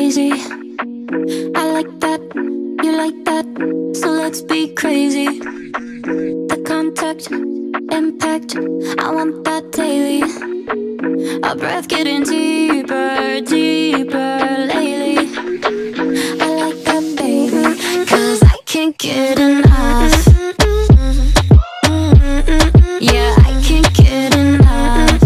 crazy. I like that, you like that, so let's be crazy. The contact, impact, I want that daily. Our breath getting deeper, deeper lately. I like that, baby, 'cause I can't get enough. Yeah, I can't get enough.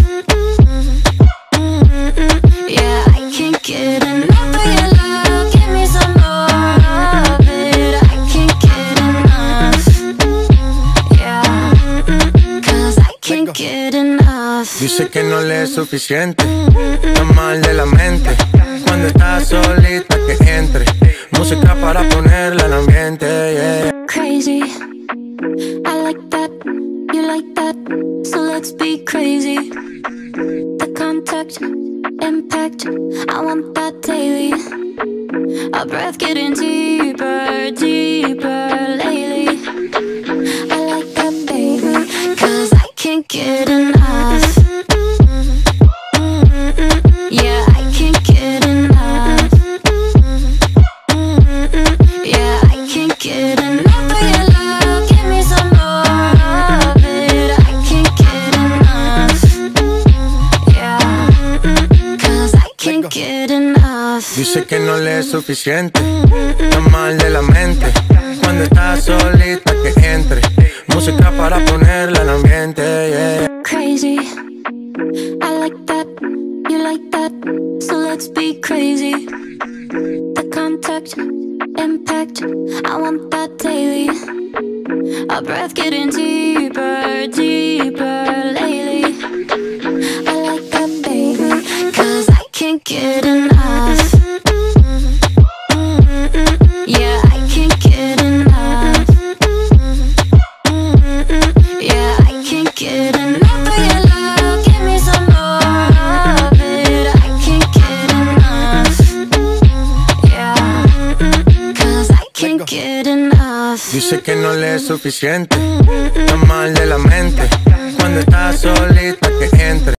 Yeah, I can't get enough of your love. Give me some more of it. I can't get enough. Yeah, 'cause I can't get enough. Dice que no le es suficiente, está mal de la mente. Cuando estás solita que entre música para ponerla en ambiente, yeah. Crazy, I like that, you like that, so let's be crazy. The contact, impact, I want that daily. Our breath getting deeper, deeper lately. I like that, baby, 'cause I can't get enough. Yeah, I can't get enough. Yeah, I can't get enough of your love. Give me some more of it. I can't get enough. Yeah, 'cause I can't get enough. Dice que no le es suficiente, está mal de la mente. Cuando estás solita que entre música para ponerla en ambiente, yeah. Crazy, I like that, you like that, so let's be crazy. The contact, impact, I want that daily. Our breath getting deeper, deeper lately. I like that, baby, 'cause I can't get enough. Yeah, I can't get enough. Yeah, I can't get enough of your love. Give me some more of it. I can't get enough. Yeah, 'cause I can't get enough. Dice que no le es suficiente, está mal de la mente. Cuando estás solita que entre